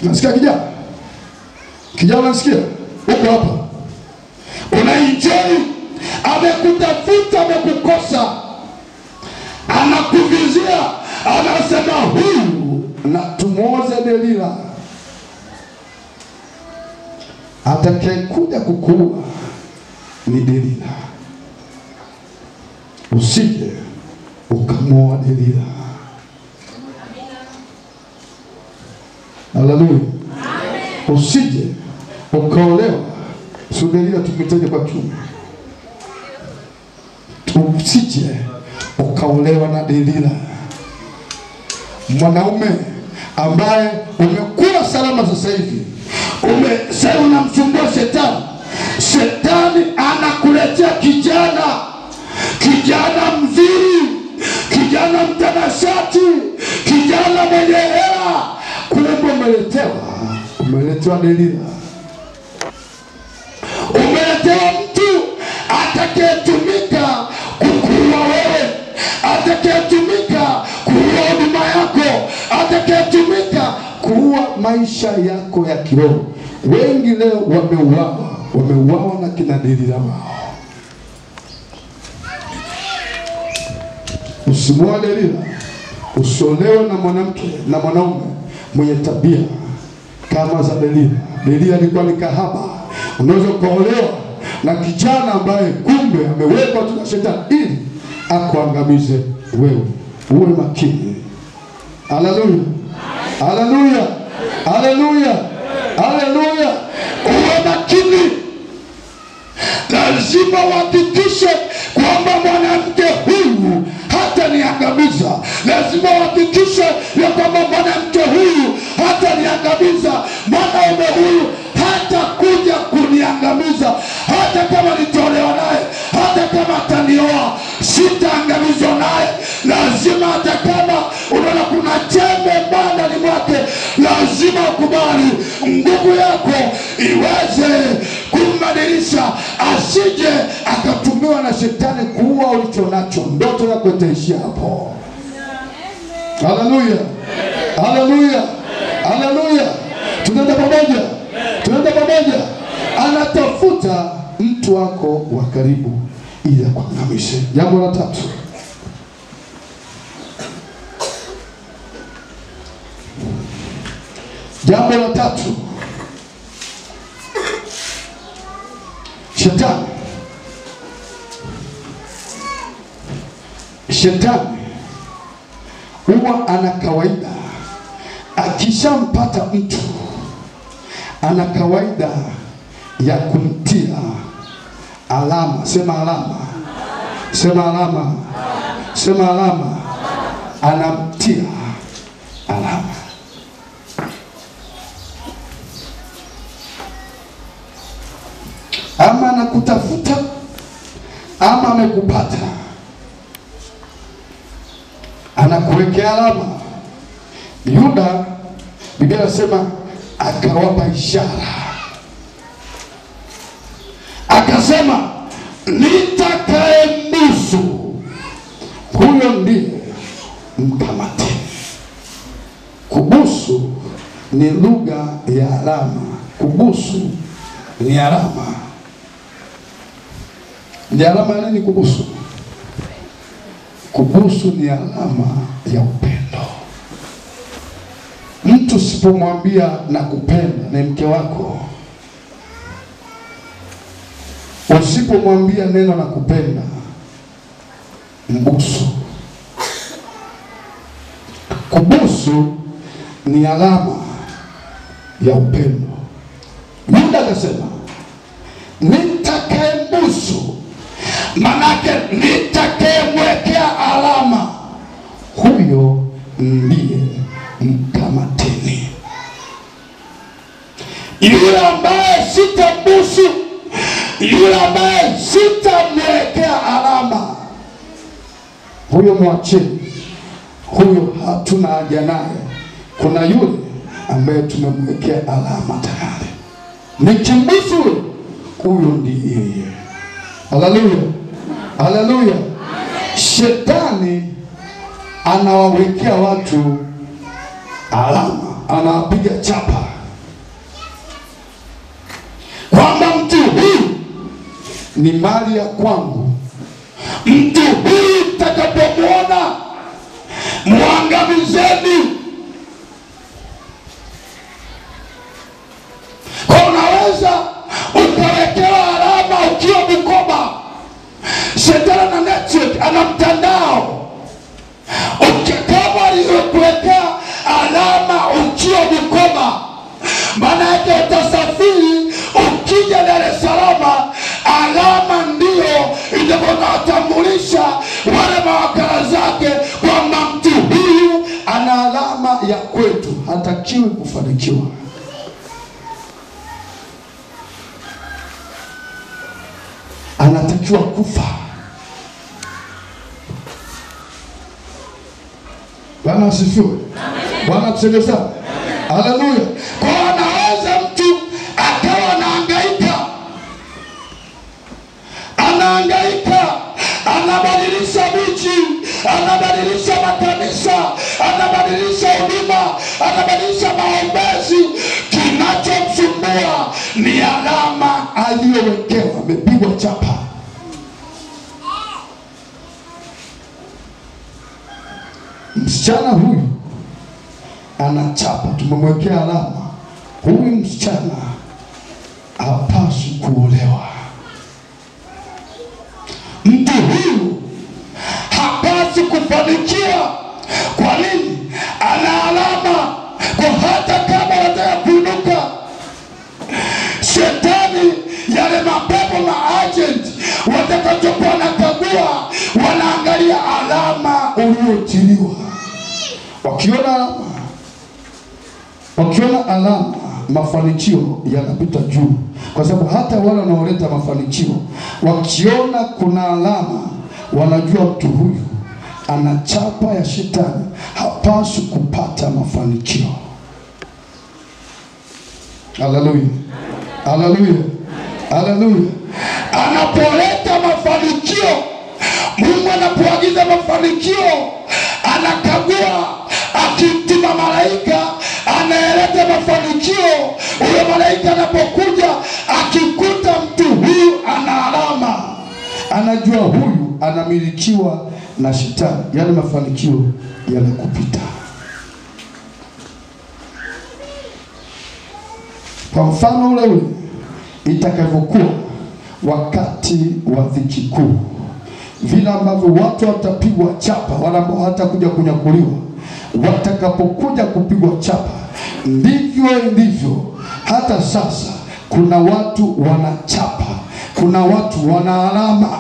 Nasikia kijana? Kijana unasikia? Uko hapa. Unaenjoy, amekutafuta, amekukosa. Anakuvizia, anasema huyu na tumuoze Delila. Atakayekuja kukuua ni Delila. Usije ukamuoa Delila. Haleluya. Usije ukaolewa. Delila tumetaja kwa kiume. Usije ukaolewa na Delila. Mwanaume ambaye umekula salama sasa hivi, sasa unamsumbua shetani. Shetani anakuletea kijana mzuri, kijana mtanashati, kijana mwenye hela. Kumbe umeletewa Delila. Umeletewa mtu atakayetumika kukuua wewe, atakayetumika kuua huduma yako, atakayetumika kuua maisha yako ya kiroho. Wengi leo wameuawa na kina Delila wao. Usimwoe Delila. Usiolewe na mwanamke na mwanaume mwenye tabia kama za Delila. Delila alikuwa ni kahaba. Unaweza kuolewa na kijana ambaye kumbe amewekwa tu na shetani ili akuangamize wewe. Uwe makini. Haleluya. Haleluya. Haleluya. Haleluya. Uwe makini. Lazima uhakikishe kwamba mwanamke huyu hata niangamiza. Lazima uhakikishe ya kwamba mwanamke huyu hata niangamiza. Mwanaume huyu hata kuja kuniangamiza. Hata kama nitolewa naye, hata kama atanioa, sitaangamizwa naye. Lazima hata kama unaona kuna chembe ndani mwake, lazima ukubali nguvu yako iweze kumbadilisha, asije akatumiwa na shetani kuua ulicho nacho. Ndoto yako itaishia hapo. Haleluya. Haleluya. Haleluya. Tunaenda pamoja. Tunaenda pamoja. Anatafuta mtu wako wa karibu ili akuangamishe. Jambo la tatu. Jambo la tatu. Shetani huwa ana kawaida, akishampata mtu ana kawaida ya kumtia alama. Sema alama. Sema alama. Sema alama. Anamtia alama. Ama anakutafuta ama amekupata, anakuwekea alama. Yuda, Biblia inasema akawapa ishara, akasema nitakayembusu huyo ndiye mkamate. Kubusu ni lugha ya alama. Kubusu ni alama. Ni alama nini kubusu? Kubusu ni alama ya upendo. Mtu sipomwambia nakupenda na mke wako, usipomwambia neno nakupenda, mbusu. Kubusu ni alama ya upendo. Yuda akasema nitakayembusu, manake nitakayemwekea alama, huyo ndiye mkamateni. Yule ambaye sitambusu, yule ambaye sitamwekea alama, huyo mwacheni. Huyo hatuna haja naye. Kuna yule ambaye tumemwekea alama tayari. Nikimbusu, huyo ndiye yeye. Haleluya. Haleluya. Shetani anawawekea watu alama, anawapiga chapa. ni mali ya kwangu. Mtu huyu mtakapomwona, muangamizeni. Kwa unaweza ukawekewa alama ukiwa Bukoba. Shetani na network ana mtandao. Kama alivyokuwekea alama ukiwa Bukoba, maana yake utasafiri ukija Dar es Salaam, alama ndio itakayotambulisha wale mawakala zake kwamba mtu huyu ana alama ya kwetu, hatakiwi kufanikiwa. Anatakiwa kufa. Bwana asifiwe. Bwana atusaidie sana. Haleluya. Kwa anaweza mtu akawa anahangaika, anabadilisha miji, anabadilisha makanisa, anabadilisha huduma, anabadilisha maombezi. Kinachomsumbua ni alama aliyowekewa, amepigwa chapa. Msichana huyu anachapa, tumemwekea alama. Huyu msichana hapaswi kuolewa. Mtu huyu hapaswi kufanikiwa. Kwa nini? Ana alama. Kwa hata kama wataka kuinuka, shetani, yale mapepo maagent watakachokuwa nakagua, wanaangalia alama uliotiliwa. Wakiona alama, mafanikio yanapita juu. Kwa sababu hata wale wanaoleta mafanikio, wakiona kuna alama, wanajua mtu huyu ana chapa ya shetani, hapaswi kupata mafanikio. Haleluya. Haleluya. Haleluya. Anapoleta mafanikio, Mungu anapoagiza mafanikio, anakagua, akituma malaika anaeleta mafanikio. Huyo malaika anapokuja, akikuta mtu huyu ana alama, anajua huyu anamilikiwa na shetani, yale mafanikio yanakupita. Kwa mfano ule itakavyokuwa wakati wa dhiki kuu, vile ambavyo watu watapigwa chapa, wala ambao hatakuja kunyakuliwa, watakapokuja kupigwa chapa, ndivyo hata sasa kuna watu wanachapa, kuna watu wana alama.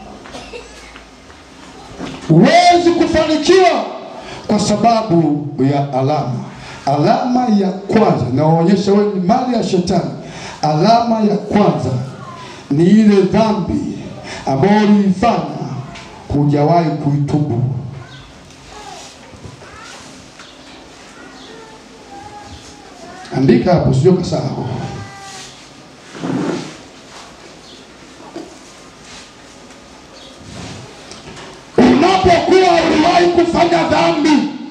Huwezi kufanikiwa kwa sababu ya alama. Alama ya kwanza inaonyesha wewe ni mali ya shetani. Alama ya kwanza ni ile dhambi ambayo ulifanya hujawahi kuitubu. Andika hapo, sio kasahau. Unapokuwa uliwahi kufanya dhambi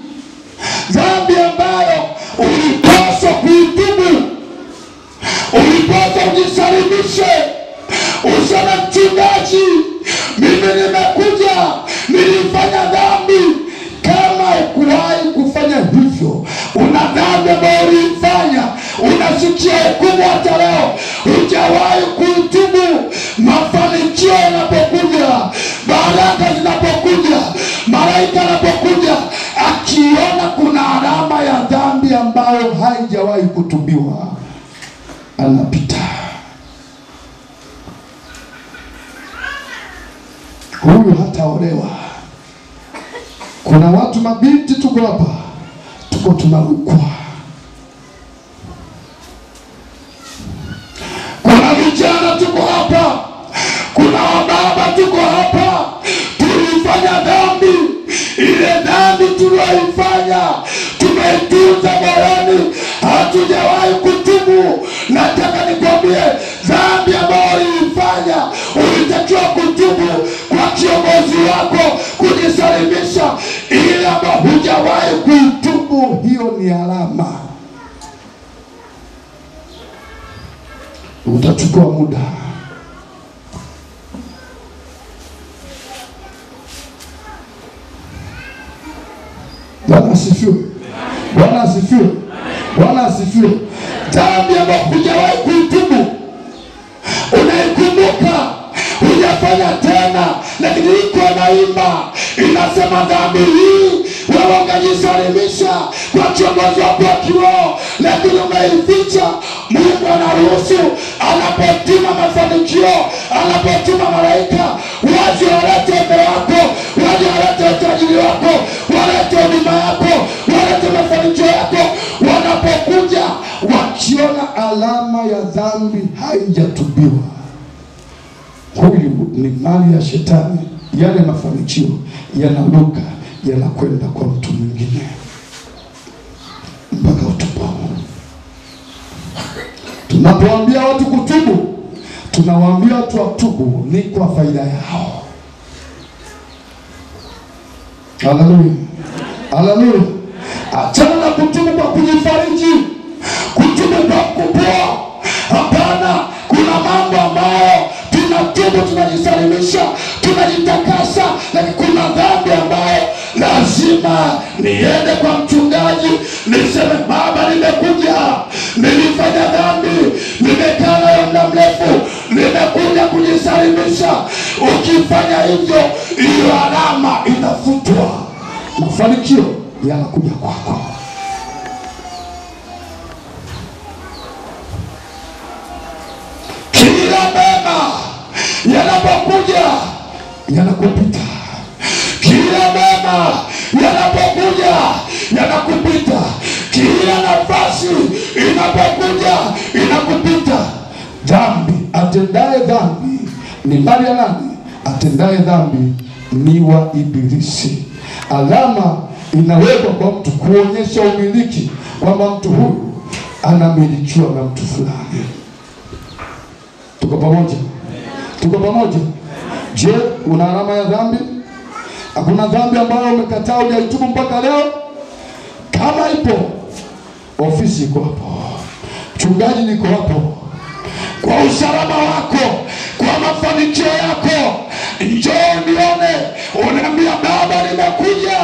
ambayo ulipaswa kuitubu, ulipaswa ujisalimishe, useme mchungaji, mimi nimekuja, nilifanya dhambi. Kama ukuwahi kufanya hivyo, una dhambi ambayo ulifanya, unasikia hukumu hata leo, hujawahi kuitubu, mafanikio yanapokuja, baraka zinapokuja, malaika anapokuja, akiona kuna alama ya dhambi ambayo haijawahi kutubiwa, anapita. Huyu hataolewa. Kuna watu mabinti tuko hapa, tuko tunarukwa. Kuna vijana tuko hapa, kuna wababa tuko hapa, tulifanya dhambi. Ile dhambi tuliyoifanya tumeitunza moyoni, hatujawahi kutubu. Nataka nikwambie, dhambi ambayo ulifanya ulitakiwa kutubu kwa kiongozi wako, kujisalimisha. Ile ambayo hujawahi kuitubu, hiyo ni alama. Utachukua muda. asifiwe. Bwana asifiwe. Bwana asifiwe. Dhambi ambayo hujawahi kuitubu, unaikumbuka, hujafanya tena, lakini iko naimba inasema dhambi hii wewe ungejisalimisha kwa kiongozi wako wa kiroho, lakini umeificha. Mungu anaruhusu anapotuma mafanikio, anapotuma malaika waje walete mbele yako, waje walete utajiri wako, walete huduma yako, walete mafanikio yako. Wanapokuja wakiona alama ya dhambi haijatubiwa, huyu ni mali ya shetani. Yale mafanikio yanaruka, yanakwenda kwa mtu mwingine mpaka utubu. Tunapoambia watu kutubu, tunawaambia watu watubu ni kwa faida yao. Haleluya. Haleluya. Achana na kutubu kwa kujifariji, kutubu kwa kupoa. Hapana, kuna mambo ambayo tunatubu, tunajisalimisha, tunajitakasa, lakini kuna dhambi ambayo lazima niende kwa mchungaji niseme, Baba, nimekuja, nilifanya dhambi, nimekaa nayo muda mrefu, nimekuja kujisalimisha. Ukifanya hivyo, hiyo alama inafutwa, mafanikio yanakuja kwako. Kila mema yanapokuja yanakupita, kila mema yanapokuja yanakupita, kila nafasi inapokuja inakupita. Dhambi, atendaye dhambi ni mali ya nani? Atendaye dhambi ni wa Ibilisi. Alama inawekwa kwa mtu kuonyesha umiliki, kwamba mtu huyu anamilikiwa na mtu fulani. Tuko pamoja? Tuko pamoja? Je, una alama ya dhambi? Hakuna dhambi ambayo umekataa hujaitubu mpaka leo? Kama ipo, ofisi iko hapo, mchungaji niko hapo, kwa usalama wako, kwa mafanikio yako. Njoo nione, unaambia, Baba, nimekuja,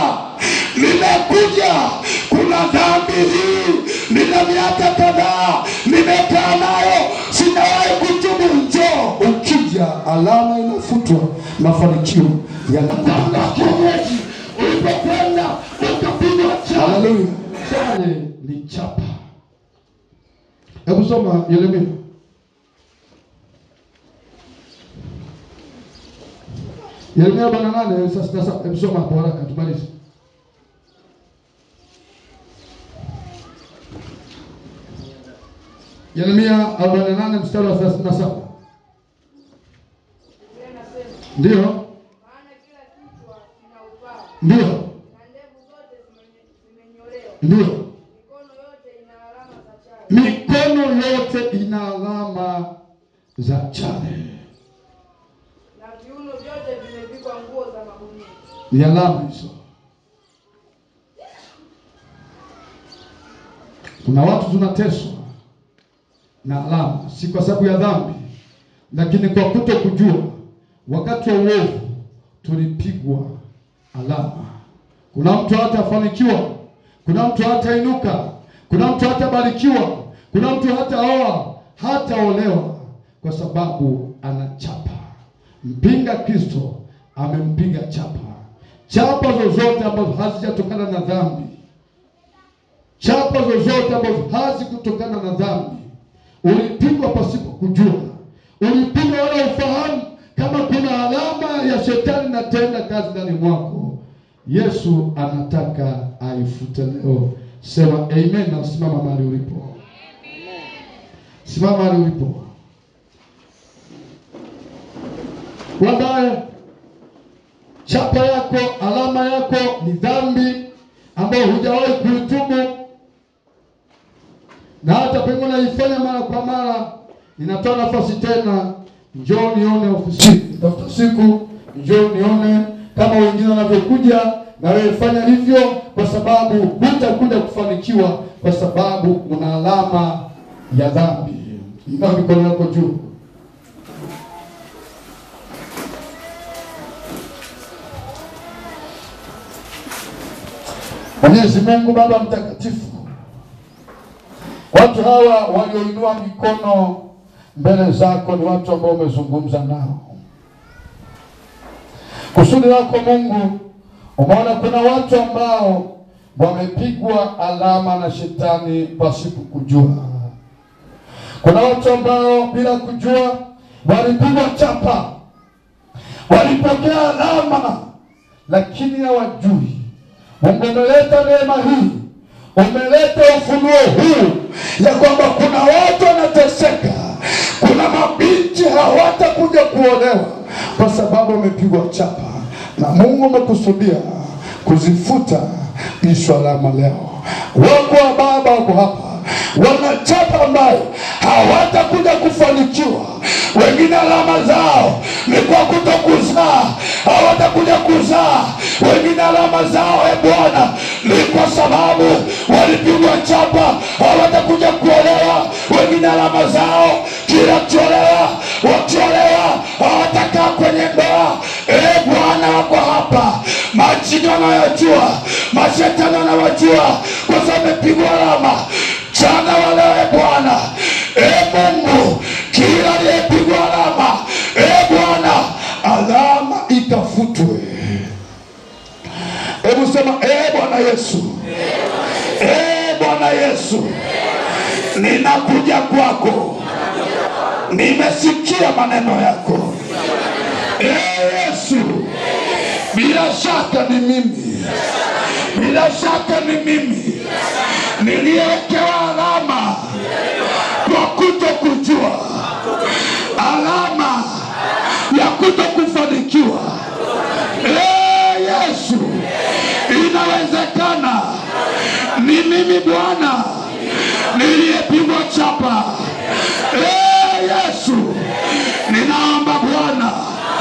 kuna dhambi hii, nina miaka kadhaa nimekaa nayo, sinawahi kutubu. Njoo. Ukija, alama inafutwa, mafanikio yanapanda. Ulipokwenda ukapigwa chapa. Haleluya. Chale ni chapa. Hebu soma Yeremia. Yeremia 48 sasa, hebu soma hapo haraka tumalize. Yeremia 48 mstari wa 37. Ndio. Maana kila kichwa kina upaa. Ndio. Na ndevu zote zimenyolewa. Ndio. Mikono yote ina alama za chale. Mikono yote ina alama za chale. Na viuno vyote vimepigwa nguo za magunia. Ni alama hizo. Kuna watu tunateswa na alama, si kwa sababu ya dhambi, lakini kwa kutokujua. Wakati wa uovu tulipigwa alama. Kuna mtu hatafanikiwa, kuna mtu hatainuka, kuna mtu hatabarikiwa, kuna mtu hataoa, hataolewa, kwa sababu anachapa. Mpinga Kristo amempiga chapa. Chapa zozote ambazo hazijatokana na dhambi, chapa zozote ambazo hazikutokana na dhambi, ulipigwa pasipo kujua, ulipigwa wala ufahamu kama kuna alama ya shetani natenda kazi ndani mwako. Yesu anataka aifute leo. Sema amen na simama mahali ulipo. Amen. Simama mahali ulipo. Wanda chapa yako, alama yako ni dhambi ambayo hujawahi kuitubu, na hata pengine unaifanya mara kwa mara. Ninatoa nafasi tena, njoo nione ofisini. Tafuta siku, njoo nione kama wengine wanavyokuja, na wewe fanya hivyo, kwa sababu hutakuja kufanikiwa kwa sababu una alama ya dhambi. Inua mikono yako juu. Mwenyezi Mungu Baba mtakatifu, watu hawa walioinua mikono mbele zako ni watu ambao umezungumza nao. Kusudi lako Mungu, umeona kuna watu ambao wamepigwa alama na shetani pasipo kujua. Kuna watu ambao bila kujua walipigwa chapa, walipokea alama, lakini hawajui. Mungu umeleta neema hii, umeleta ufunuo huu ya kwamba kuna watu wanateseka, kuna mabinti hawatakuja kuolewa kwa sababu wamepigwa chapa, na Mungu umekusudia kuzifuta hizo alama leo. Wako wa baba wako hapa wanachapa ambayo hawatakuja kufanikiwa. Wengine alama zao ni kwa kutokuzaa, hawatakuja kuzaa. Wengine alama zao Bwana ni kwa sababu walipigwa chapa, hawatakuja kuolewa. Wengine alama zao kila kuolewa, wakiolewa hawatakaa kwenye ndoa. Bwana wako hapa, majini wanayojua, mashetani wanawajua kwa sababu wamepigwa alama. Jana wale Bwana, Mungu, kila aliyepigwa alama, Bwana, alama ikafutwe. Hebu sema Bwana Yesu, Bwana Yesu, ninakuja kwako, nimesikia maneno yako. Yesu, bila shaka ni mimi, bila shaka ni mimi niliyewekewa alama kwa kutokujua, alama ya kutokufanikiwa. Yesu, inawezekana ni mimi Bwana niliyepigwa chapa. Yesu, ninaomba Bwana,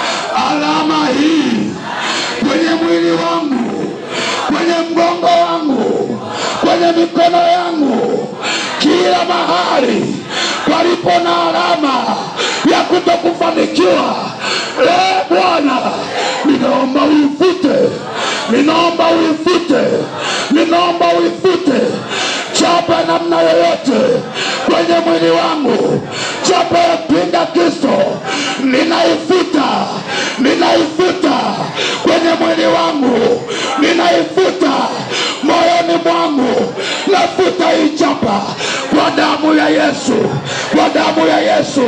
alama hii kwenye mwili wangu, kwenye mgongo wangu, kwenye mikono yangu, kila mahali palipo na alama ya kutokufanikiwa, Bwana, ninaomba uifute, ninaomba uifute, ninaomba uifute. Chapa namna yoyote kwenye mwili wangu, chapa ya pinga Kristo, ninaifuta, ninaifuta kwenye mwili wangu, ninaifuta moyoni mwangu, nafuta hii chapa kwa damu ya Yesu, kwa damu ya Yesu,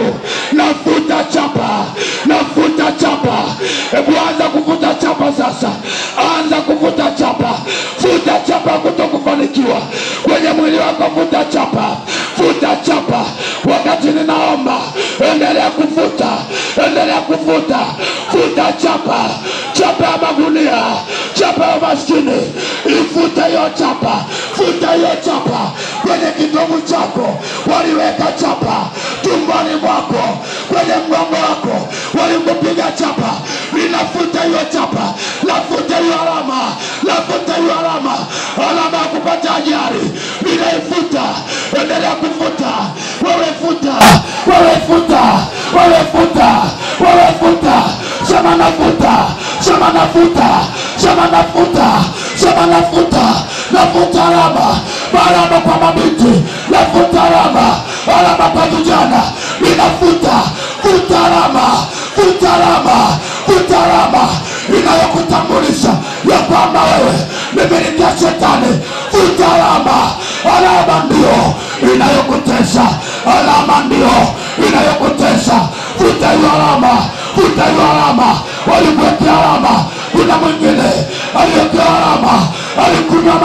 nafuta chapa, nafuta chapa. Hebu anza kufuta chapa sasa, anza kufuta chapa, futa chapa kutokufanikiwa kwenye mwili wako, futa chapa, futa chapa. Wakati ninaomba, endelea kufuta, endelea kufuta, futa chapa, chapa ya magunia, chapa ya maskini, ifuta hiyo chapa, futa hiyo chapa. Kwenye kitovu chako waliweka chapa, tumboni mwako, kwenye mgongo wako walikupiga chapa, ninafuta hiyo chapa, nafuta hiyo alama, nafuta hiyo alama, alama ya kupata ajali, ninaifuta, endelea kufuta, wewe futa, wewe futa, wewe futa, wewe futa, sema nafuta, sema nafuta, sema nafuta, sema nafuta, nafuta alama, alama kwa mabinti, nafuta alama, alama kwa vijana, ninafuta, futa alama, futa alama, futa alama inayokutambulisha ya kwamba wewe nimelikia shetani. Futa alama, alama ndio inayokutesha, alama ndio inayokutesha. Futa hiyo alama, futa hiyo alama. Walikuwekea alama, kuna mwingine aliyewekewa alama, alikunywa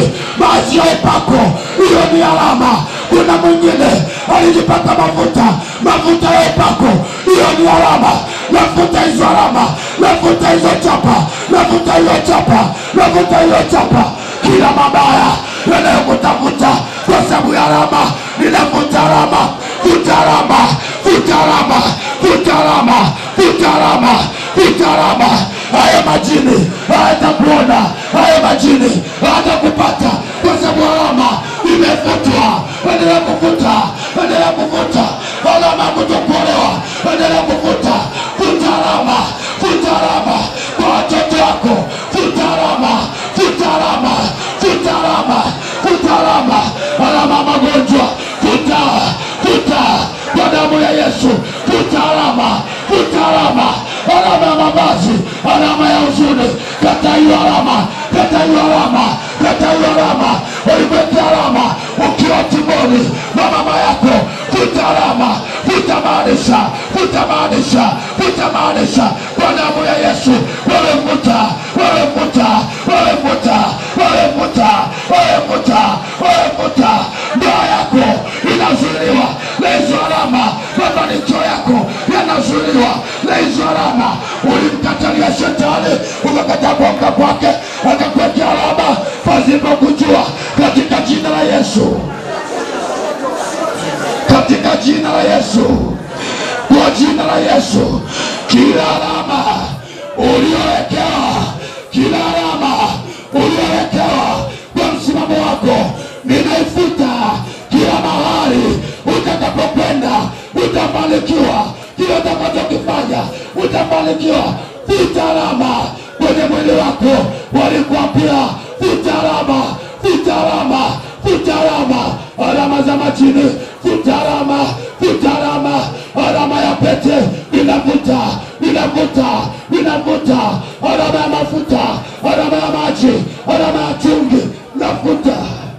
maji ya upako, hiyo ni alama. Kuna mwingine alijipaka mafuta ya upako, hiyo ni alama. Nafuta hizo alama, nafuta hizo chapa, nafuta hiyo chapa, nafuta hiyo chapa. Kila mabaya yanayokutafuta kwa sababu ya alama, ninafuta alama, futa alama, futa alama, futa alama, futa alama, futa alama. Haya majini hayatakuona, haya majini hayatakupata kwa sababu alama imefutwa. Endelea kufuta, endelea kufuta alama kutokuolewa, endelea kufuta, futa alama, futa alama kwa watoto wako, futa alama, futa alama, futa hiyo alama, kata hiyo alama, kata hiyo alama. Uliweka alama ukiwa tumboni na mama yako, futa alama, futa maanisha, futa maanisha, futa maanisha kwa damu ya Yesu. Wewe futa, wewe futa, wewe futa, wewe futa, wewe futa, wewe futa. Ndoa yako inazuiliwa na hizo alama, mafanikio yako yanazuiliwa na hizo alama. Ulimkatalia shetani, ukakataa kuamka kwake, akakuwekea alama pasipo kujua. Katika jina la Yesu, katika jina la Yesu, kwa jina la Yesu, kila alama uliowekewa, kila alama uliowekewa kwa msimamo wako, ninaifuta. Kila mahali utakapokwenda utafanikiwa, kila utakachokifanya utafanikiwa. Futa alama kwenye mwili wako, walikuambia futa alama, futa alama, futa alama, alama za majini, futa alama, futa alama, alama ya pete inavuta, inavuta, inavuta, alama ya mafuta, alama ya maji, alama ya chumvi, nafuta.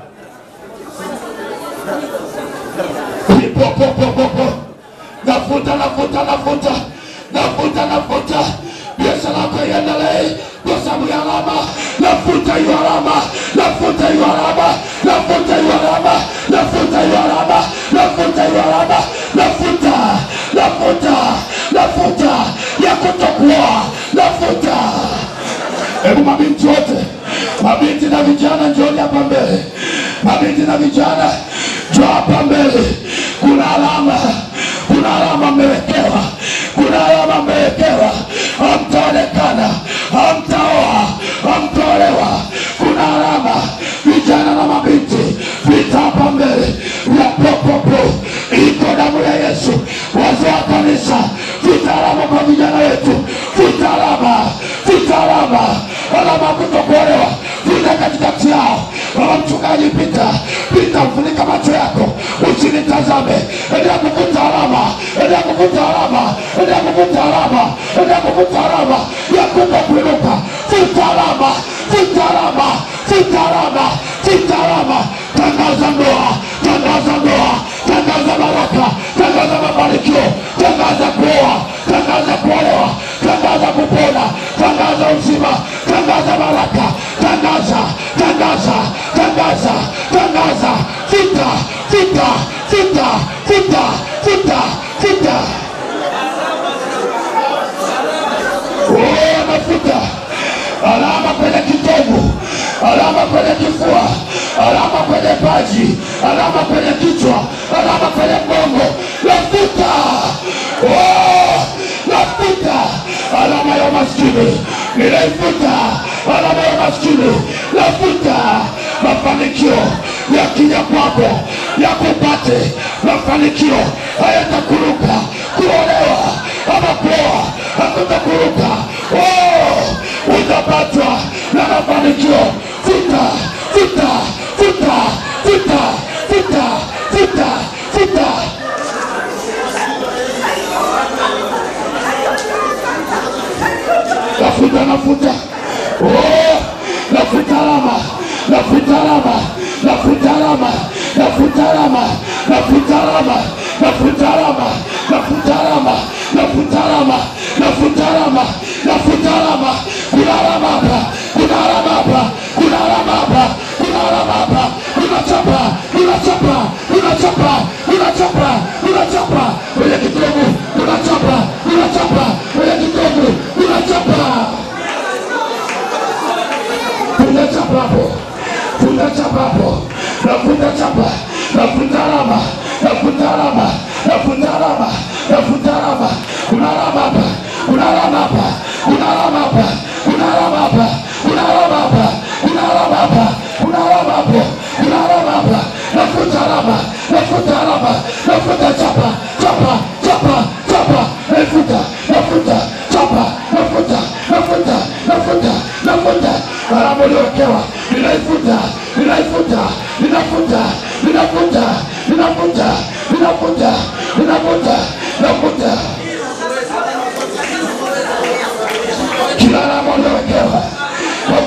Nafuta, nafuta, nafuta, nafuta, nafuta. Biashara yako iendelee kwa sababu ya alama. Nafuta hiyo alama, nafuta hiyo alama, nafuta hiyo alama, nafuta hiyo alama, nafuta hiyo alama, nafuta, nafuta, nafuta ya kutokuwa, nafuta. Hebu mabinti wote, mabinti na vijana njoni hapa mbele. Mabinti na vijana njoo hapa mbele. Kuna alama, kuna alama mmewekewa, kuna alama mmewekewa. Hamtaonekana, hamtaoa, hamtaolewa. Kuna alama, vijana na mabinti, vita hapa mbele. Ya popopo, iko damu ya Yesu. Wazee wa kanisa, futa alama kwa vijana wetu. Futa alama, futa alama, alama kutokuolewa. Futa katikati yao. Mchungaji pita, pita, mfunika macho yako, usinitazame. Endelea kufuta alama, endelea kufuta alama, endelea kufuta alama, endelea kufuta alama ya kutokuinuka. Futa alama, futa alama, futa alama, futa alama. Tangaza ndoa, tangaza ndoa, tangaza baraka, tangaza mafanikio, tangaza kuoa, tangaza kuolewa, tangaza kupona, tangaza uzima, tangaza baraka, tangaza, tangaza, tangaza, tangaza. Futa, futa, futa, futa, futa, futa. Nafuta alama kwenye kitovu, alama kwenye kifua, alama kwenye paji, alama kwenye kichwa, alama kwenye mgongo. Nafuta, nafuta alama ya maskini, ninaifuta alama ya maskini. Nafuta mafanikio yakija kwako, yakupate. Mafanikio hayatakuruka, kuolewa ama kuoa hakutakuruka. Utapatwa na mafanikio. Futa, futa, futa, futa, futa, futa, futa. Nafuta, nafuta, nafuta alama, nafuta alama, nafuta alama, nafuta alama, nafuta alama, nafuta alama, nafuta alama, nafuta alama, nafuta alama, nafuta alama. Kuna alama hapa, kuna alama hapa, kuna alama hapa, kuna alama hapa. Unachapa, unachapa, unachapa, unachapa, unachapa kwenye kitovu, unachapa, unachapa kwenye kitovu, unachapa. Unachapa hapo, unachapa hapo. Nafuta chapa, nafuta alama, nafuta alama, nafuta alama, nafuta alama. Kuna alama hapa, kuna alama hapa, kuna alama hapa, kuna alama hapa, kuna alama hapa, kuna alama hapa, kuna alama hapo, kuna alama hapa. Nafuta alama, nafuta alama, nafuta chapa, chapa, chapa, chapa. Nafuta, nafuta chapa, nafuta, nafuta, nafuta, nafuta alama uliowekewa. Ninaifuta, ninaifuta, ninafuta, ninafuta, ninafuta, ninafuta, ninafuta, nafuta kila alama uliowekewa kwa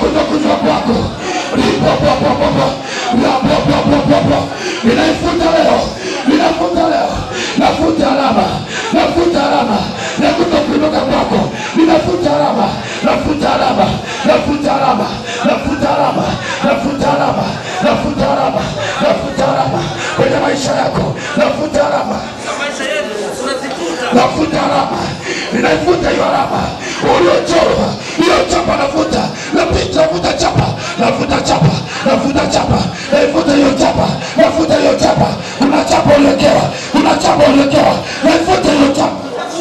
ninaifuta leo, ninafuta leo, nafuta alama, nafuta alama ya kutokuinuka kwako, ninafuta alama, nafuta alama, nafuta alama, nafuta alama, nafuta alama, nafuta alama, nafuta alama kwenye maisha yako, nafuta alama, nafuta alama, ninaifuta hiyo alama uliochorwa, hiyo chapa nafuta, nafuta chapa, nafuta chapa, nafuta chapa, naifuta hiyo chapa, nafuta hiyo chapa, kuna chapa uliwekewa, kuna chapa uliwekewa, naifuta hiyo chapa,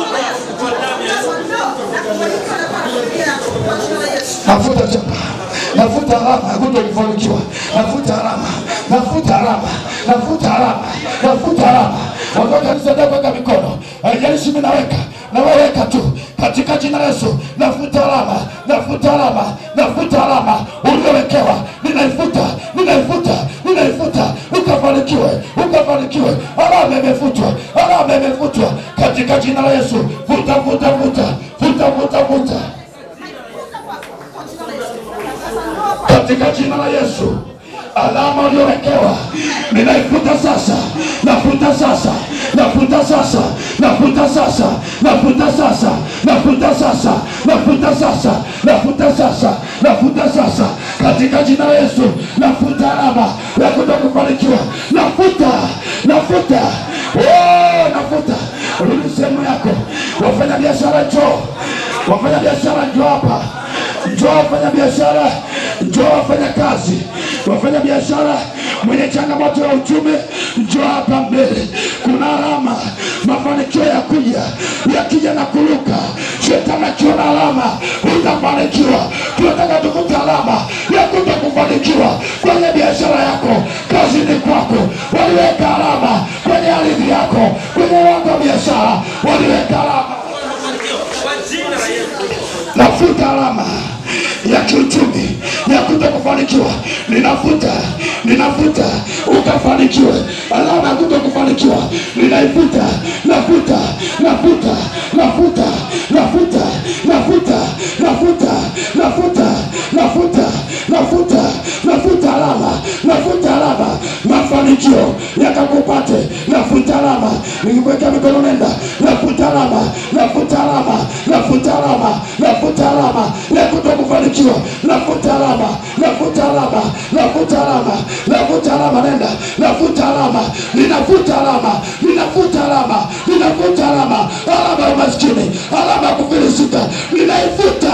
nafuta chapa, nafuta alama ya kutokufanikiwa, nafuta alama, nafuta alama, nafuta alama, nafuta alama. Wakati nisadaka mikono, haijalishi mimi naweka, na wewe weka tu katika jina la Yesu. Nafuta alama, nafuta alama, nafuta alama uliowekewa, ninaifuta, ninaifuta, ninaifuta, ukafanikiwe, ukafanikiwe. Alama imefutwa, alama imefutwa katika jina la Yesu. Futa, futa, futa, futa, futa, futa katika jina la Yesu. Alama uliowekewa ninaifuta sasa, nafuta sasa, nafuta sasa, nafuta sasa, nafuta sasa, nafuta sasa, nafuta sasa, nafuta sasa, nafuta sasa katika jina la Yesu. Nafuta alama ya kutokufanikiwa, nafuta, nafuta, oh, nafuta. Rudi sehemu yako. Wafanya biashara njoo, wafanya biashara njoo hapa, njoo wafanya biashara, njoo wafanya kazi, wafanya biashara mwenye changamoto ya uchumi, njoo hapa mbele. Kuna alama mafanikio ya kuja, yakija na kuruka. Shetani akiona alama utafanikiwa. Tunataka tukuta alama ya kutokufanikiwa kwenye biashara yako, kazini kwako. Waliweka alama kwenye ardhi yako, kwenye wako wa biashara waliweka alama. Nafuta alama ya kiuchumi ya kutokufanikiwa, ninafuta, ninafuta, ukafanikiwe. Alama ya kutokufanikiwa ninaifuta, nafuta, nafuta, nafuta, nafuta, nafuta, nafuta, nafuta, nafuta, nafuta, nafuta alama, nafuta alama, mafanikio yakakupate, nafuta alama. Nikiweka mikono nenda, nafuta alama, nafuta alama, nafuta alama, nafuta alama ya kutokufanikiwa, nafuta alama, nafuta alama, nafuta alama, nafuta alama, nenda, nafuta alama, ninafuta alama, ninafuta alama, ninafuta alama, alama ya maskini, alama ya kufilisika, ninaifuta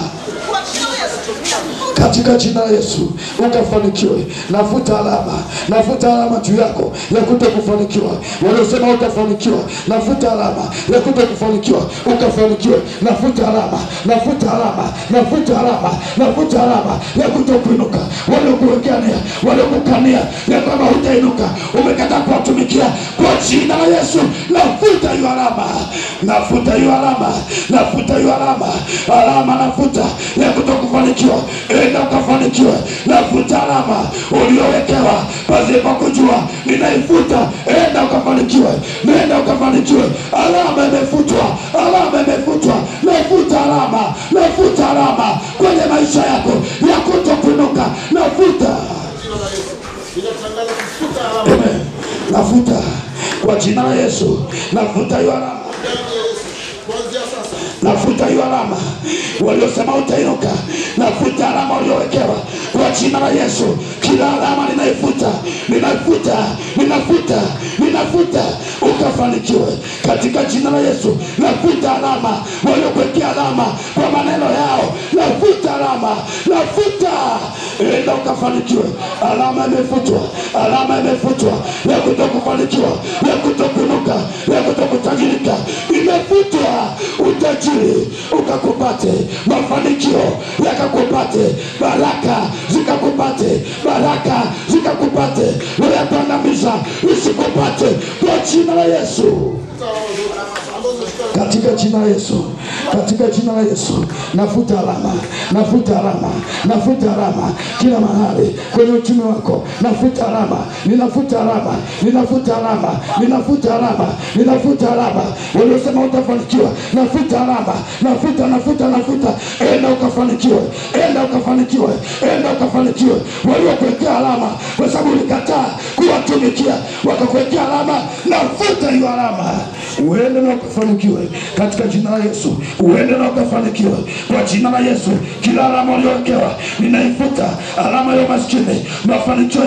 katika jina la Yesu. Ukafanikiwe, nafuta alama, nafuta alama juu yako ya kutokufanikiwa. Waliosema utafanikiwa, nafuta alama ya kutokufanikiwa, ukafanikiwe. Nafuta alama, nafuta alama, nafuta alama, nafuta alama ya kutokuinuka. Waliokuwekea nia, waliokukania ya kwamba hutainuka, umekataa kuwatumikia, kwa jina la Yesu nafuta hiyo alama, nafuta hiyo alama, nafuta hiyo alama, alama nafuta ya kutokufanikiwa. Enda ukafanikiwe, nafuta alama uliowekewa pasipo kujua, ninaifuta. Enda ukafanikiwe, nenda ukafanikiwe. Alama imefutwa, alama imefutwa, nafuta alama, nafuta alama kwenye maisha yako ya kutokuinuka, nafuta. Amen. Nafuta kwa jina la Yesu, nafuta hiyo alama, nafuta hiyo alama waliosema utainuka, nafuta alama waliowekewa kwa jina la Yesu. Kila alama ninaifuta, ninaifuta, ninafuta, ninafuta, ukafanikiwe katika jina la Yesu. Nafuta alama waliokuwekea alama kwa maneno yao, nafuta alama, nafuta, enda ukafanikiwe. Alama imefutwa, alama imefutwa ya kutokufanikiwa, ya kutokuinuka, ya kutokutajirika, imefutwa. Utajiri ukakupate, mafanikio yakakupate, baraka zikakupate, baraka zikakupate, uyapandamiza isikupate kwa jina la Yesu. katika jina la Yesu, katika jina la Yesu. Nafuta alama, nafuta alama, nafuta alama kila mahali kwenye uchumi wako. Nafuta alama, ninafuta alama, ninafuta alama, ninafuta alama, ninafuta alama. Waliosema utafanikiwa, nafuta alama, nafuta. Enda ukafanikiwe, enda ukafanikiwe, enda ukafanikiwe. Waliokuwekea alama kwa sababu ulikataa kuwatumikia, wakakuwekea alama, nafuta hiyo alama. Uende na ukafanikiwe katika jina la Yesu. Uende na ukafanikiwe kwa jina la Yesu. Kila alama uliyowekewa ninaifuta. Alama ya maskini, mafanikio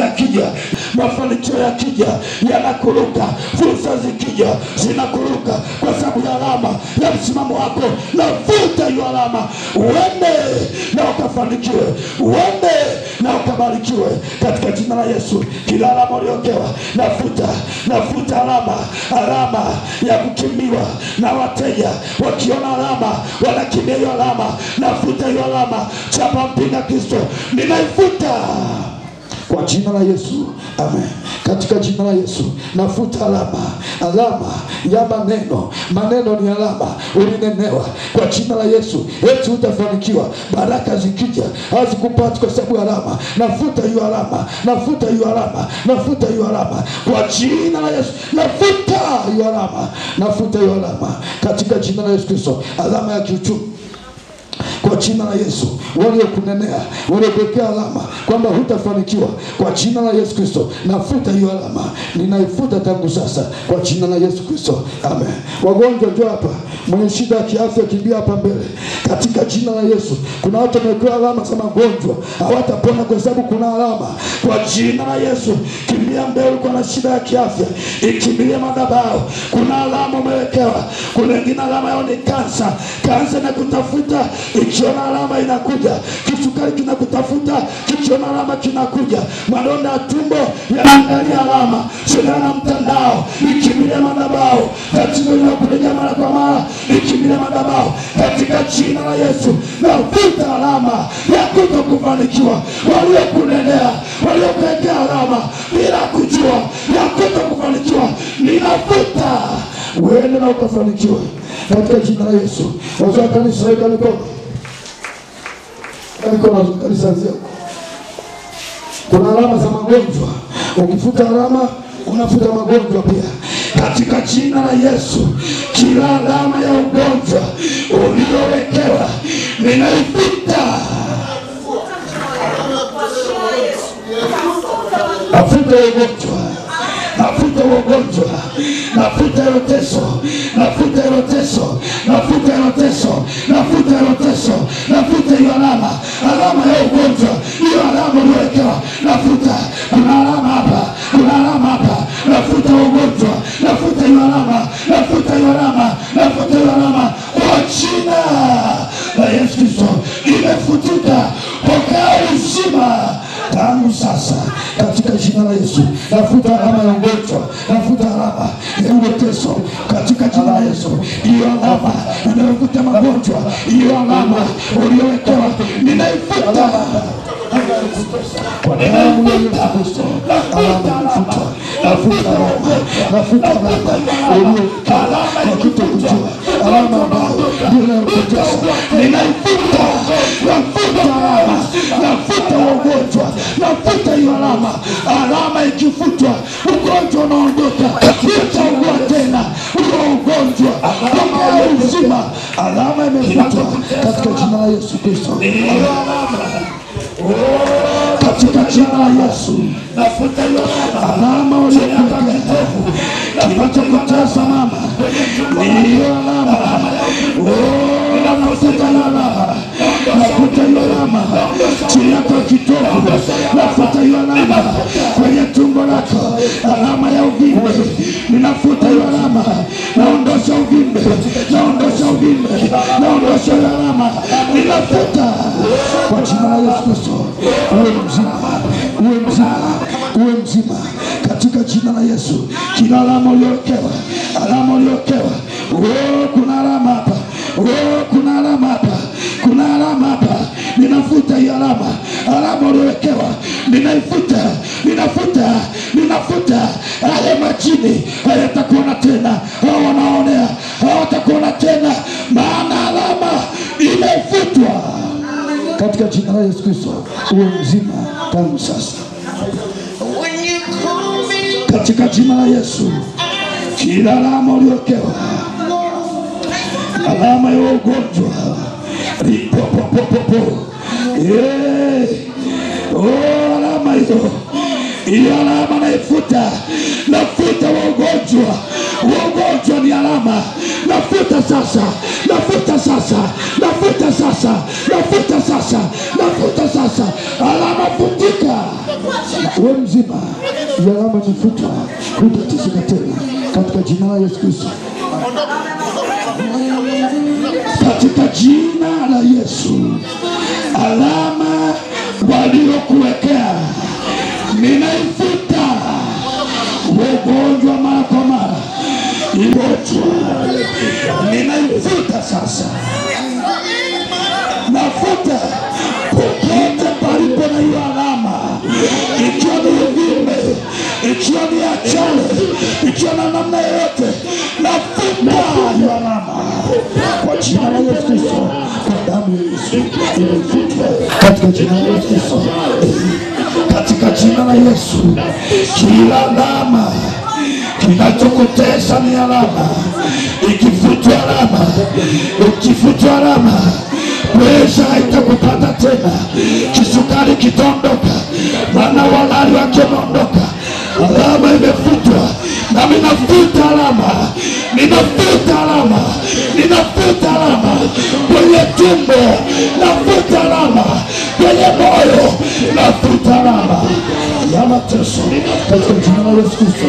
yakija yanakuruka. Fursa zikija zinakuruka kwa sababu ya alama ya msimamo wako. Nafuta hiyo alama. Uende na ukafanikiwe, uende na ukabarikiwe katika jina la Yesu. Kila alama uliyowekewa nafuta alama ya kukimbiwa na wateja. Wakiona alama wanakimbia hiyo alama. Nafuta hiyo alama. Chapa mpinga Kristo, ninaifuta kwa jina la Yesu. Amen. Katika jina la Yesu nafuta alama ya maneno ni alama ulinenewa kwa jina la Yesu. Eti utafanikiwa, baraka zikija hazikupati kwa sababu alama. Nafuta hiyo alama, nafuta hiyo alama, nafuta hiyo alama kwa jina la Yesu. Nafuta hiyo alama, nafuta hiyo alama katika jina la Yesu Kristo. Alama ya kiuchumi kwa jina la Yesu. Waliokunenea, waliokuwekea alama kwamba hutafanikiwa, kwa jina la Yesu Kristo nafuta hiyo alama. Ninaifuta tangu sasa kwa jina la Yesu Kristo. Amen. Wagonjwa njoo hapa, mwenye shida ya kiafya kimbia hapa mbele katika jina la Yesu. Kuna watu wamewekewa alama za magonjwa, hawatapona kwa sababu kuna alama. Kwa jina la Yesu kimbia mbele. Kwa na shida ya kiafya, ikimbilie madhabahu. Kuna alama umewekewa. Kuna wengine alama yao ni kansa na kutafuta. Ikiona alama inakuja, kisukari kinakutafuta, kikiona alama kinakuja. Madonda ya tumbo yanaangalia alama. Shindana mtandao, ikimbilie madhabahu. Tatizo linakuja mara kwa mara, ikimbilie madhabahu katika jina la Yesu. Nafuta alama ya kutokufanikiwa. Waliokunenea, waliokuwekea alama bila kujua ya kutokufanikiwa, ninafuta. Uende na ukafanikiwe katika jina la Yesu. Wazee kanisa weka mikono. Kanisa zako. Kuna alama za magonjwa. Ukifuta alama unafuta magonjwa pia katika jina la Yesu. Kila alama ya ugonjwa uliowekewa ninaifuta. Nafuta ugonjwa, nafuta ugonjwa, nafuta roteso, nafuta roteso, nafuta roteso, nafuta roteso, nafuta hiyo alama ya ugonjwa, hiyo alama uliyowekewa nafuta. Kuna alama hapa, kuna alama hapa. Nafuta ugonjwa, nafuta hiyo alama, nafuta hiyo alama, nafuta hiyo alama kwa jina la Yesu Kristo. Imefutika. Pokea uzima tangu sasa katika jina la Yesu. Nafuta alama ya ugonjwa, nafuta alama ya uteso katika jina la Yesu. Hiyo alama inayofuta magonjwa, hiyo alama uliyowekewa ninaifuta kwa damu ya Yesu Kristo. Alama nafuta, nafuta alama, nafuta alama ya kutokujua, alama ambayo bila kutesa ninaifuta. Nafuta alama, nafuta ugonjwa, nafuta hiyo alama. Alama ikifutwa, ugonjwa unaondoka. Utaugua tena huo ugonjwa, pokea uzima. Alama imefutwa katika jina la Yesu Kristo. Katika jina la Yesu nafuta hiyo alama uliyokuwekea kinachokutesa mama. Hiyo alama nafuta hiyo alama, nafuta hiyo alama chini yako kitovu, nafuta hiyo alama kwenye tumbo lako, alama ya uvimbe. Ninafuta hiyo alama, naondosha uvimbe, naondosha uvimbe, naondosha hiyo alama, ninafuta kwa jina la Yesu Kristo. Uwe mzima, uwe mzima, uwe mzima katika jina la Yesu. Kila alama uliyowekewa, alama uliyowekewa. Kuna alama hapa, kuna alama hapa, kuna alama hapa. Ninafuta hii alama, alama uliyowekewa ninaifuta, ninafuta, ninafuta. Haya majini hayatakuona tena, hao wanaonea hawatakuona tena jina la Yesu Kristo uwe mzima tangu sasa. Katika jina la Yesu, kila alama uliowekewa, alama ya ugonjwa, alama hizo, hiyo alama naifuta. Nafuta ugonjwa. Ugonjwa ni alama. Nafuta sasa. Nafuta sasa. Nafuta sasa. Nafuta sasa. Nafuta sasa. Alama futika. Wewe mzima. Hiyo alama imefuta. Hutatisika tena katika jina la Yesu Kristo. Katika jina la Yesu, alama waliokuwekea ninaifuta. Ugonjwa mara kwa mara iwotwa, ninaifuta sasa. Nafuta popote palipo na hiyo alama, ikiwa ni uvimbe, ikiwa ni achale, ikiwa na namna yoyote, nafuta hiyo alama kwa jina la Yesu Kristo, kwa damu ya Yesu inafutwa katika jina la Yesu Kristo. Katika jina la Yesu, kila alama kinachokutesa ni alama. Ikifutwa alama, ukifutwa alama, presha haitakupata tena, kisukari kitaondoka, maana walali wake wameondoka. Alama imefutwa. Na ninafuta alama. Ninafuta alama. Ninafuta alama kwenye tumbo. Nafuta alama kwenye moyo. Nafuta alama ya mateso katika jina la Yesu Kristo.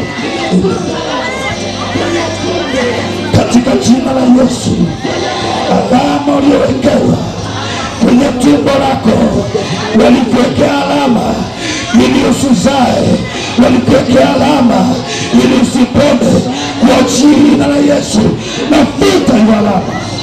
Katika jina la Yesu, alama uliyowekewa kwenye tumbo lako, walikuwekea alama ili usizae, walikuwekea alama ili usipone, kwa jina la Yesu nafuta hiyo alama.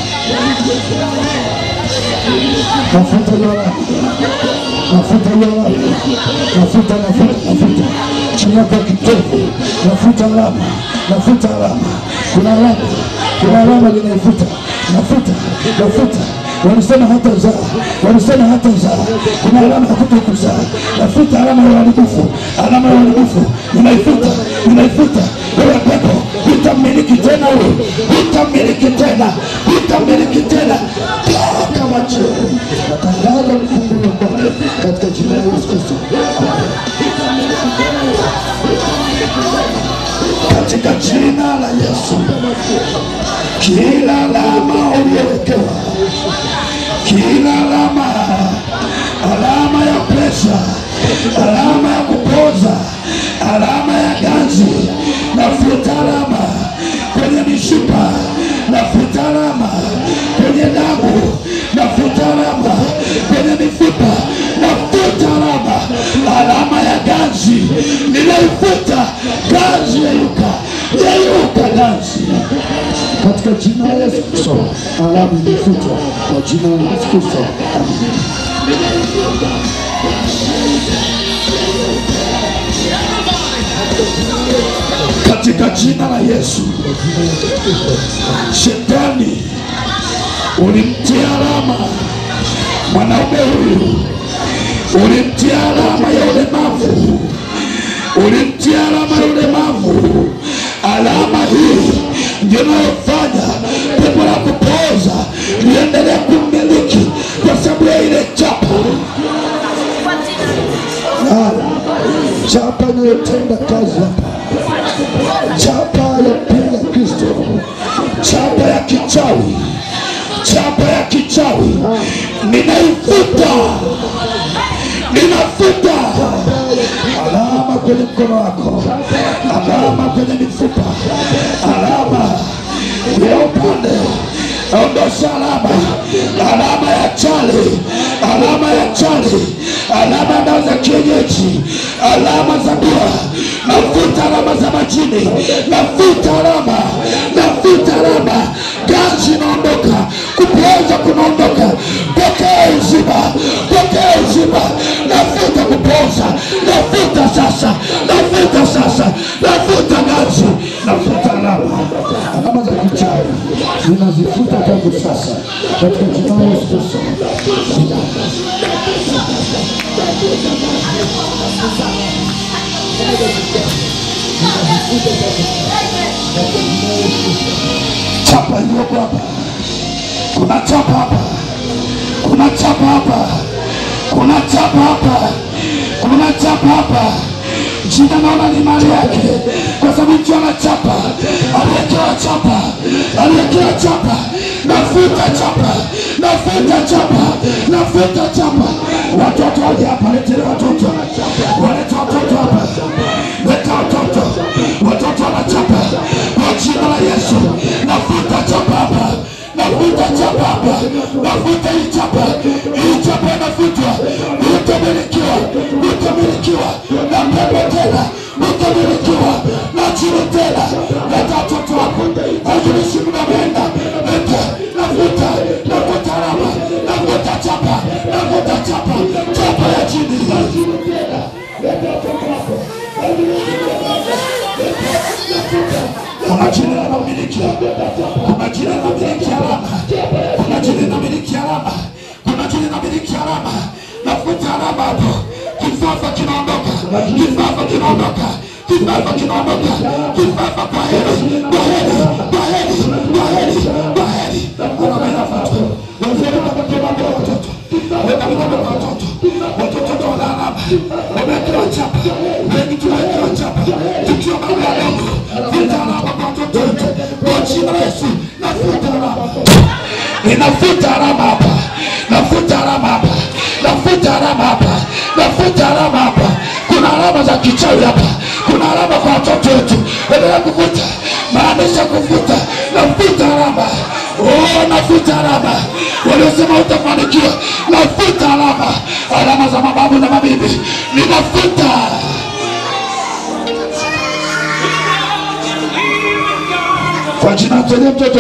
Nafuta hiyo alama. Nafuta hiyo alama. Nafuta. Chini yako kitovu, nafuta alama. Nafuta alama. Kuna alama linaifuta. Nafuta. Wanasema hata uzaa. Kuna alama hakuta kuzaa. Nafuta alama ya uharibifu. Ninaifuta. Wewe pepo, hutamiliki tena wewe. Hutamiliki tena. Kama cheo. Natangaza mfunguo wako katika jina la Yesu Kristo. Katika jina la Yesu, kila alama uliyowekewa, kila alama ya presha, alama ya kupoza, alama ya ganzi, nafuta alama kwenye mishipa, nafuta alama kwenye damu, nafuta alama kwenye mifupa, nafuta alama ya ganzi, ninaifuta ganzi yeyuka ganzi katika jina la Yesu Kristo. Alama imefutwa kwa jina la Yesu Kristo. Katika jina la Yesu, shetani ulimtia alama mwanaume huyu, ulimtia alama ya ulemavu, alama hii ndio inayofanya pepo la kupoza liendelee kumiliki kwa sababu ya ile chapa inayotenda kazi hapa, chapa ya pili ya Kristo, chapa ya kichawi, ninaifuta. Alama kwenye mkono wako, alama kwenye mifupa, alama ya upande, ondosha alama ya chale, alama dawa za kienyeji, alama za dua, nafuta alama za majini, nafuta alama, ganzi inaondoka, kupoza kunaondoka, pokea uzima, nafuta kupoza, nafuta sasa, nafuta ganzi, nafuta alama za kichawi, ninazifuta tangu sasa katika jina la Yesu Kristo. Chapa iliyoko hapa. Kuna chapa hapa. Kuna chapa hapa. Kuna chapa hapa. Kuna chapa hapa. Jina naona ni mali yake. Kwa sababu mtu anachapa. Aliyekewa chapa. Aliyekewa chapa. Nafuta chapa. Nafuta chapa. Nafuta chapa. Watoto waje hapa. Letele watoto. Waleta watoto hapa. Leta watoto. Watoto wanachapa. Kwa jina la Yesu. Nafuta chapa hapa. Nafuta chapa hapa. Nafuta hii chapa. Hii chapa inafutwa. Utamilikiwa. Utamilikiwa. Na pepe tena. Utamilikiwa. Na chini tena. Leta watoto wako. Hajulishi kuna menda. Leta. Nafuta. Nafuta rama. Nafuta chapa. Nafuta chapa. Chapa ya chini. Leta watoto wako. Kuna jina la umiliki. Kuna jina la umiliki alama. Kuna jina la umiliki alama. Kuna jina la umiliki alama. Nafuta alama hapo. Kifafa kinaondoka. Kifafa kinaondoka. Kifafa kinaondoka. Kifafa kwa heri. Kwa heri. Kwa heri. Kwa heri. Kwa heri. Alama inafuata. Watoto. Watoto. Watoto wana alama. Wamewekewa chapa. Wengi tumewekewa chapa. Tukiwa baba ya Mungu. Futa alama kwa watoto wetu. Kwa jina la Yesu. Nafuta alama. Ninafuta alama hapa. Nafuta alama hapa. Nafuta alama hapa. Nafuta alama hapa. Kuna alama za kichawi hapa. Kuna alama kwa watoto wetu. Endelea kufuta. Maanisha kufuta. Nafuta alama. Oh, nafuta alama. Waliosema utafanikiwa. Nafuta alama. Alama za mababu na mabibi. Ninafuta. Kwa jina la mtoto.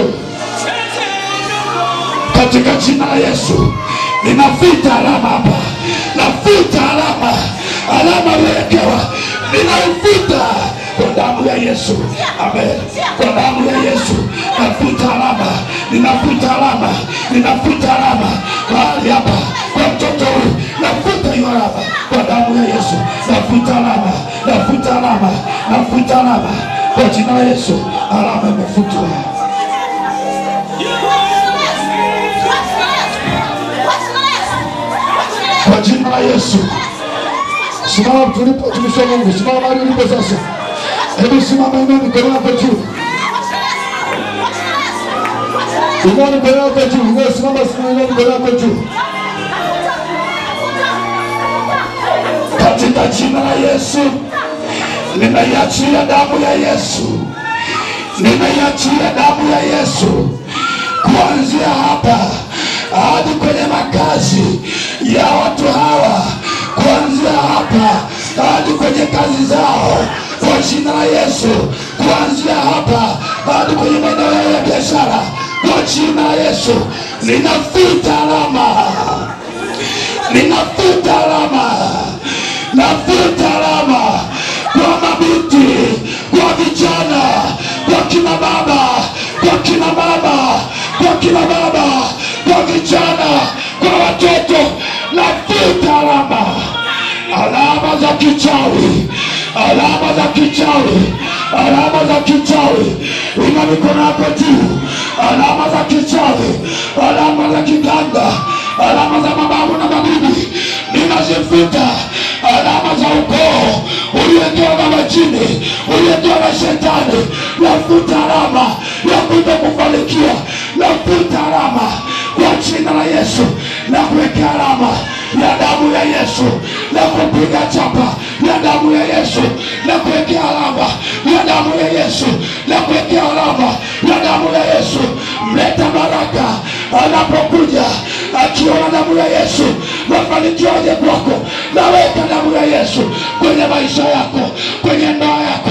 Katika jina la Yesu. Ninafuta alama hapa. Nafuta alama. Alama uliwekewa. Ninaifuta. Kwa damu ya Yesu. Amen. Kwa damu ya Yesu. Nafuta alama. Ninafuta alama. Ninafuta alama. Mahali hapa. Kwa mtoto huyu. Nafuta hiyo alama. Kwa damu ya Yesu. Nafuta alama. Nafuta alama. Nafuta alama. Kwa jina la Yesu. Alama imefutwa. Kwa jina la Yesu. Simama tulipo tumisha Mungu. Simama mahali ulipo sasa. Hebu simama imani mikono yako juu. Imani mikono yako juu. Wewe simama imani mikono yako juu. Katika jina la Yesu. Ninaiachia damu ya Yesu. Ninaiachia damu ya Yesu. Kuanzia hapa hadi kwenye makazi ya watu hawa. Kuanzia hapa hadi kwenye kazi zao. Kwa jina la Yesu. Kuanzia hapa hadi kwenye maeneo ya biashara. Kwa jina la Yesu. Ninafuta alama. Ninafuta alama. Nafuta alama. Kwa mabinti, kwa vijana, kwa kina baba, kwa kina mama, kwa kina baba, kwa vijana, kwa watoto. Nafuta alama. Alama za kichawi. Alama za kichawi. Alama za kichawi. Ina mikono yako juu. Alama za kichawi. Alama za kiganga. Alama za mababu na mabibi. Ninazifuta. Alama za ukoo. Uliwekewa na majini. Uliwekewa na shetani. Nafuta alama. Nafuta kufanikiwa. Nafuta alama. Kwa jina la Yesu. Na kuwekea alama ya damu ya Yesu. Na kupiga chapa ya damu ya Yesu. Na kuwekea alama ya damu ya Yesu. Na kuwekea alama ya damu ya Yesu. Mleta baraka anapokuja akiona damu ya Yesu. Mafanikio yaje kwako. Naweka damu ya Yesu kwenye maisha yako, kwenye ndoa yako.